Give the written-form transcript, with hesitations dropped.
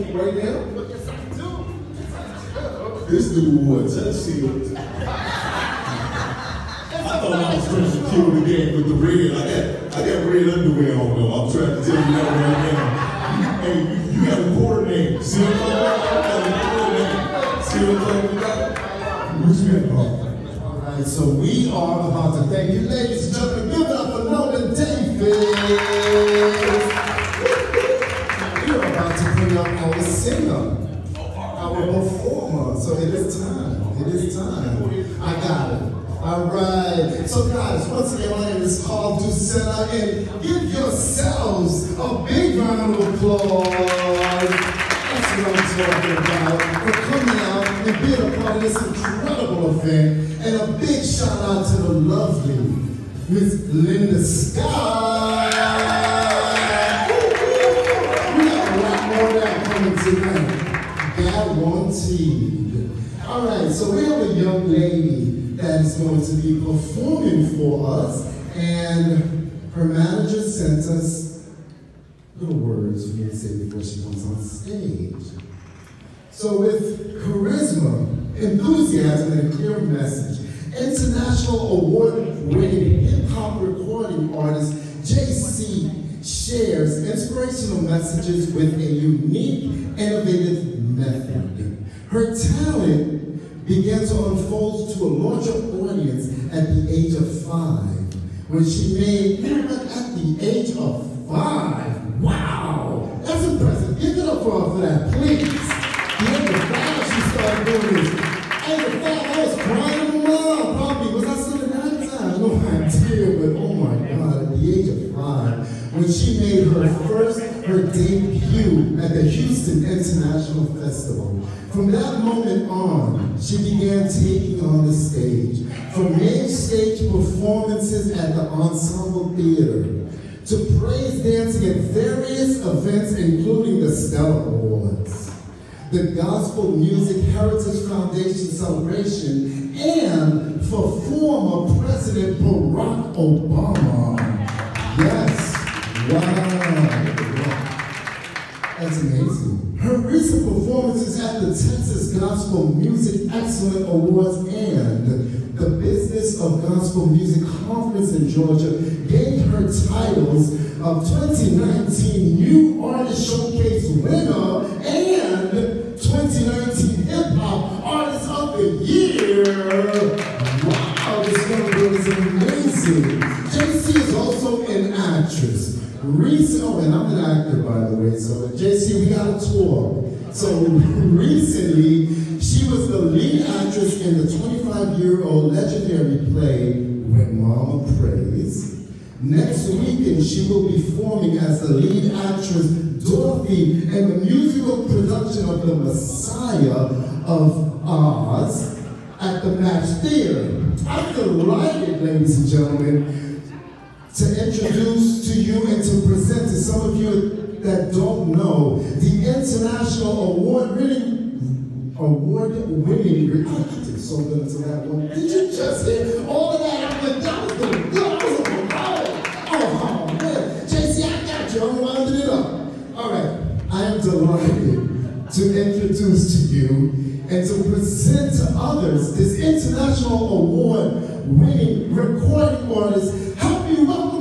sing right now? Yes, I do. This dude wore tuxedos. I thought I was trying to kill the game with the red. I got red underwear on though. I'm trying to tell you that right now. Hey, you got a coordinate. See what I'm talking about? See what I'm talking about? Respect, Alright, so we are about to thank you, ladies and gentlemen. Give it up for Nolan Davis. We're about to bring up our singer, our performer. So it is time. It is time. I got it. Alright. So guys, once again, my name is Carl Ducella, and give yourselves a big round of applause. That's what I'm talking about. For coming out and being a part of this incredible event. And a big shout out to the lovely Miss Linda Scott. We got a lot more of that coming tonight. Guaranteed. All right, so we have a young lady that is going to be performing for us, and her manager sent us little words for me to say before she comes on stage. So with charisma, enthusiasm, and a clear message, international award-winning hip-hop recording artist JC shares inspirational messages with a unique, innovative method. Her talent began to unfold to a larger audience at the age of 5, when she made, at the age of 5, wow, that's impressive. Give it up for that, please. The 5 she started doing this. At the 5, I was crying in my mom, probably. Was I still in that time? No idea, but oh my God, at the age of 5, when she made her debut at the Houston International Festival. From that moment on, she began taking on the stage, from main stage performances at the Ensemble Theater, to praise dancing at various events, including the Stellar Awards, the Gospel Music Heritage Foundation celebration, and for former President Barack Obama. Yes, wow. That's amazing. Her recent performances at the Texas Gospel Music Excellence Awards and the Business of Gospel Music Conference in Georgia gave her titles of 2019 New Artist Showcase winner and 2019 Hip Hop Artist of the Year. Wow, this woman is amazing. JC is also an actress. And I'm an actor, by the way, so JC, we got a tour. So recently, she was the lead actress in the 25-year-old legendary play, When Mama Prays. Next weekend, she will be performing as the lead actress, Dorothy, in the musical production of The Messiah of Oz at the Match Theater. I'm delighted, ladies and gentlemen, to introduce to you and to present to some of you that don't know the international award-winning, I did so good to that one. Did you just hear all of that? Oh man, JC, I got you. I'm winding it up. All right, I am delighted to introduce to you and to present to others this international award-winning recording artist. Help me welcome